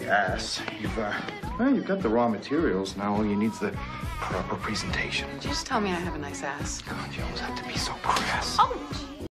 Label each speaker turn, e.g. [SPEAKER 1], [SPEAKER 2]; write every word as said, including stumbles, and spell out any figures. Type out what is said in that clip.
[SPEAKER 1] ass. You've, uh, well, you've got the raw materials. Now all you need is the proper presentation.
[SPEAKER 2] Did you just tell me I have a nice ass?
[SPEAKER 1] God, you always have to be so crass.
[SPEAKER 2] Oh,